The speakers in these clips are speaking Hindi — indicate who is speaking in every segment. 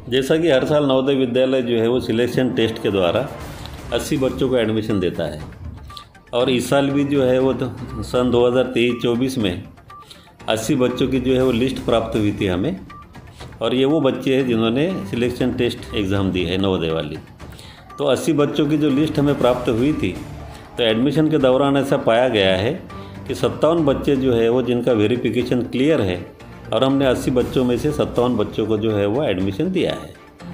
Speaker 1: जैसा कि हर साल नवोदय विद्यालय जो है वो सिलेक्शन टेस्ट के द्वारा 80 बच्चों को एडमिशन देता है और इस साल भी जो है वो तो सन 2023-24 में 80 बच्चों की जो है वो लिस्ट प्राप्त हुई थी हमें। और ये वो बच्चे हैं जिन्होंने सिलेक्शन टेस्ट एग्ज़ाम दी है नवोदय वाली। तो 80 बच्चों की जो लिस्ट हमें प्राप्त हुई थी, तो एडमिशन के दौरान ऐसा पाया गया है कि 57 बच्चे जो है वो जिनका वेरिफिकेशन क्लियर है और हमने 80 बच्चों में से 57 बच्चों को जो है वो एडमिशन दिया है।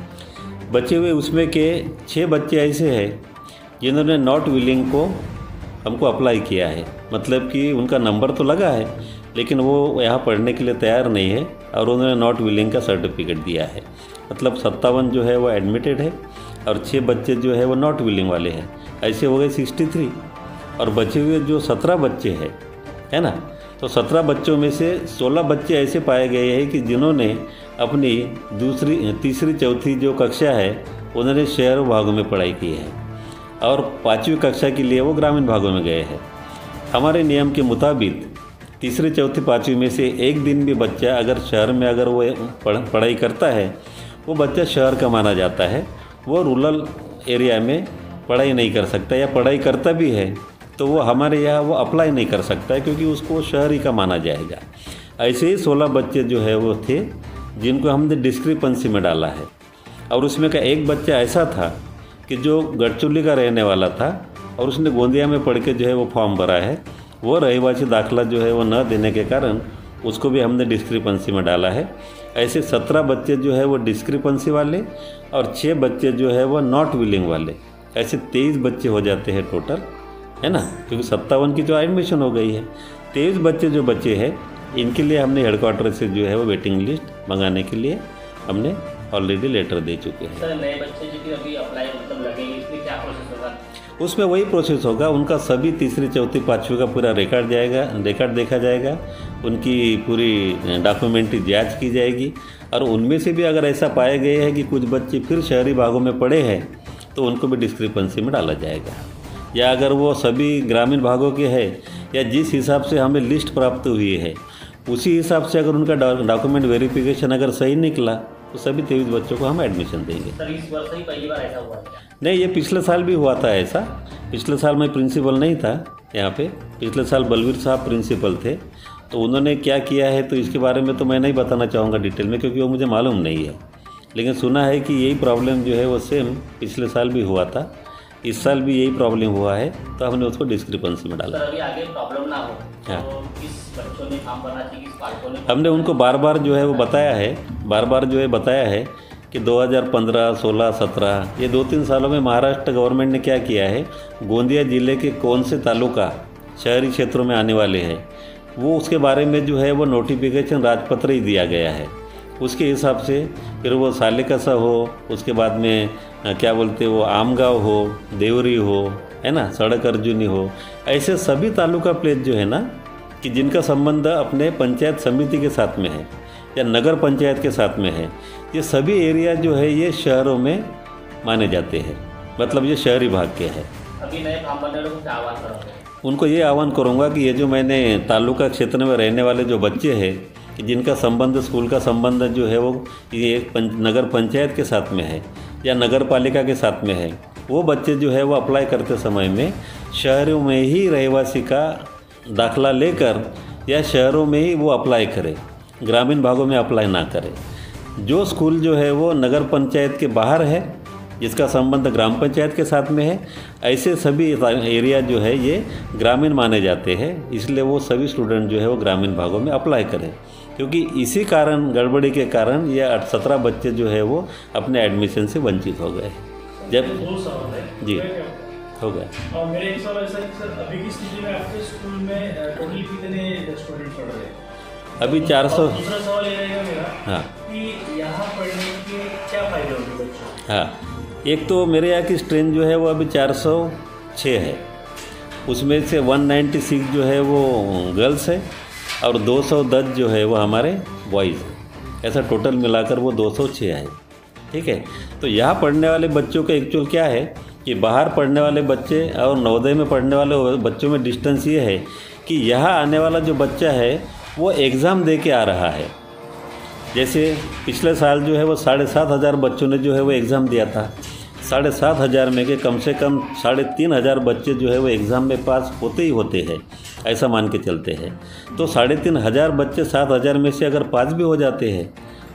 Speaker 1: बचे हुए उसमें के 6 बच्चे ऐसे हैं जिन्होंने नॉट विलिंग को हमको अप्लाई किया है, मतलब कि उनका नंबर तो लगा है लेकिन वो यहाँ पढ़ने के लिए तैयार नहीं है और उन्होंने नॉट विलिंग का सर्टिफिकेट दिया है। मतलब 57 जो है वो एडमिटेड है और 6 बच्चे जो है वो नॉट विलिंग वाले हैं। ऐसे हो गए 63 और बचे हुए जो 17 बच्चे हैं, है ना, तो 17 बच्चों में से 16 बच्चे ऐसे पाए गए हैं कि जिन्होंने अपनी दूसरी, तीसरी, चौथी जो कक्षा है उन्होंने शहर भागों में पढ़ाई की है और 5वीं कक्षा के लिए वो ग्रामीण भागों में गए हैं। हमारे नियम के मुताबिक तीसरी, चौथी, 5वीं में से एक दिन भी बच्चा अगर शहर में अगर वो पढ़ाई करता है, वो बच्चा शहर का माना जाता है। वो रूरल एरिया में पढ़ाई नहीं कर सकता या पढ़ाई करता भी है तो वो हमारे यहाँ वो अप्लाई नहीं कर सकता है क्योंकि उसको शहरी का माना जाएगा। ऐसे ही 16 बच्चे जो है वो थे जिनको हमने डिस्क्रिपेंसी में डाला है और उसमें का एक बच्चा ऐसा था कि जो गढ़चिरौली का रहने वाला था और उसने गोंदिया में पढ़ के जो है वो फॉर्म भरा है। वो रहिवासी दाखला जो है वो न देने के कारण उसको भी हमने डिस्क्रिपेंसी में डाला है। ऐसे 17 बच्चे जो है वो डिस्क्रिपेंसी वाले और 6 बच्चे जो है वो नॉट विलिंग वाले, ऐसे 23 बच्चे हो जाते हैं टोटल, है ना, क्योंकि 57 की जो एडमिशन हो गई है। 23 बच्चे जो बचे हैं इनके लिए हमने हेडक्वार्टर से जो है वो वेटिंग लिस्ट मंगाने के लिए हमने ऑलरेडी लेटर दे चुके हैं।
Speaker 2: सर, नए बच्चे जो कि अभी अप्लाई मतलब लगेंगे, इसमें क्या प्रोसेस होगा?
Speaker 1: उसमें वही प्रोसेस होगा, उनका सभी तीसरी, चौथी, 5वीं का पूरा रिकॉर्ड देखा जाएगा, उनकी पूरी डॉक्यूमेंट्री जांच की जाएगी और उनमें से भी अगर ऐसा पाया गया है कि कुछ बच्चे फिर शहरी भागों में पढ़े हैं तो उनको भी डिस्क्रिपेंसी में डाला जाएगा। या अगर वो सभी ग्रामीण भागों के हैं या जिस हिसाब से हमें लिस्ट प्राप्त हुई है उसी हिसाब से अगर उनका डॉक्यूमेंट वेरिफिकेशन अगर सही निकला तो सभी 23 बच्चों को हम एडमिशन देंगे।
Speaker 2: सर, इस वर्ष ही पहली बार ऐसा हुआ है?
Speaker 1: नहीं, ये पिछले साल भी हुआ था ऐसा। पिछले साल मैं प्रिंसिपल नहीं था यहाँ पे, पिछले साल बलवीर साहब प्रिंसिपल थे, तो उन्होंने क्या किया है तो इसके बारे में तो मैं नहीं बताना चाहूँगा डिटेल में क्योंकि वो मुझे मालूम नहीं है। लेकिन सुना है कि यही प्रॉब्लम जो है वो सेम पिछले साल भी हुआ था, इस साल भी यही प्रॉब्लम हुआ है तो हमने उसको डिस्क्रिपेंसी में डाला।
Speaker 2: सर, अभी आगे प्रॉब्लम ना हो
Speaker 1: हाँ,
Speaker 2: तो किस बच्चों ने फॉर्म भरना चाहिए, किस पालकों ने?
Speaker 1: हमने उनको बार बार जो है वो बताया है कि 2015, 16, 17 ये 2-3 सालों में महाराष्ट्र गवर्नमेंट ने क्या किया है, गोंदिया ज़िले के कौन से तालुका शहरी क्षेत्रों में आने वाले हैं वो उसके बारे में जो है वो नोटिफिकेशन राजपत्र ही दिया गया है। उसके हिसाब से फिर वो सालेकसा हो, उसके बाद में क्या बोलते वो आमगांव हो, देवरी हो, है ना, सड़क अर्जुनी हो, ऐसे सभी तालुका प्लेस जो है ना कि जिनका संबंध अपने पंचायत समिति के साथ में है या नगर पंचायत के साथ में है, ये सभी एरिया जो है ये शहरों में माने जाते हैं, मतलब ये शहरी भाग के हैं।
Speaker 2: अभी नए फॉर्म भरने वालों को क्या आह्वान करोगे?
Speaker 1: उनको ये आह्वान करूँगा कि ये जो मैंने तालुका क्षेत्र में रहने वाले जो बच्चे हैं कि जिनका संबंध, स्कूल का संबंध जो है वो ये नगर पंचायत के साथ में है या नगर पालिका के साथ में है, वो बच्चे जो है वो अप्लाई करते समय में शहरों में ही रहवासी का दाखला लेकर या शहरों में ही वो अप्लाई करें, ग्रामीण भागों में अप्लाई ना करें। जो स्कूल जो है वो नगर पंचायत के बाहर है, जिसका संबंध ग्राम पंचायत के साथ में है, ऐसे सभी एरिया जो है ये ग्रामीण माने जाते हैं, इसलिए वो सभी स्टूडेंट जो है वो ग्रामीण भागों में अप्लाई करें क्योंकि इसी कारण, गड़बड़ी के कारण ये 17 बच्चे जो है वो अपने एडमिशन से वंचित हो गए। जब जी हो गया।
Speaker 3: और मेरे एक सवाल ऐसा है कि सर अभी की स्थिति में आपके स्कूल में टोटल कितने स्टूडेंट पढ़ रहे हैं?
Speaker 1: अभी 400।
Speaker 3: दूसरा सवाल ये रहेगा मेरा,
Speaker 1: हाँ,
Speaker 3: कि यहाँ पढ़ने के क्या फ़ायदे होंगे बच्चों?
Speaker 1: हाँ, एक तो मेरे यहाँ की स्ट्रेंथ जो है वो अभी 406 है, उसमें से 196 जो है वो गर्ल्स है और 210 जो है वो हमारे बॉयज़ हैं। ऐसा टोटल मिलाकर वो 206 है, ठीक है। तो यहाँ पढ़ने वाले बच्चों का एक्चुअल क्या है कि बाहर पढ़ने वाले बच्चे और नवोदय में पढ़ने वाले बच्चों में डिस्टेंस ये है कि यहाँ आने वाला जो बच्चा है वो एग्ज़ाम दे के आ रहा है जैसे पिछले साल जो है वो 7,500 बच्चों ने जो है वो एग्ज़ाम दिया था। 7,500 में के कम से कम 3,500 बच्चे जो है वो एग्ज़ाम में पास होते ही होते हैं, ऐसा मान के चलते हैं। तो 3,500 बच्चे 7,000 में से अगर पास भी हो जाते हैं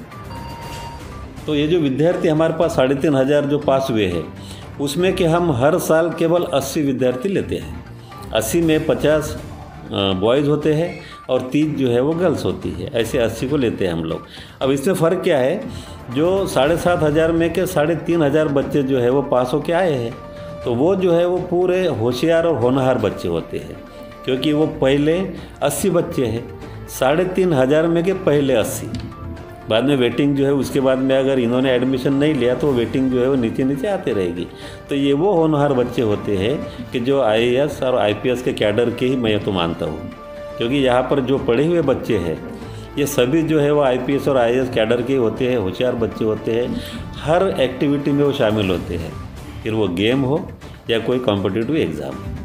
Speaker 1: तो ये जो विद्यार्थी हमारे पास 3,500 जो पास हुए हैं उसमें कि हम हर साल केवल 80 विद्यार्थी लेते हैं। 80 में 50 बॉयज़ होते हैं और 30 जो है वो गर्ल्स होती है, ऐसे 80 को लेते हैं हम लोग। अब इसमें फ़र्क क्या है, जो 7,500 में के 3,500 बच्चे जो है वो पास होके आए हैं तो वो जो है वो पूरे होशियार और होनहार बच्चे होते हैं, क्योंकि वो पहले 80 बच्चे हैं, 3,500 में के पहले 80, बाद में वेटिंग जो है उसके बाद में अगर इन्होंने एडमिशन नहीं लिया तो वेटिंग जो है वो नीचे नीचे आते रहेगी। तो ये वो होनहार बच्चे होते हैं कि जो IAS और IPS के कैडर के ही मैं तो मानता हूँ, क्योंकि यहाँ पर जो पढ़े हुए बच्चे हैं ये सभी जो है वो IPS और IAS कैडर के होते हैं, होशियार बच्चे होते हैं, हर एक्टिविटी में वो शामिल होते हैं, फिर वो गेम हो या कोई कॉम्पिटिटिव एग्ज़ाम।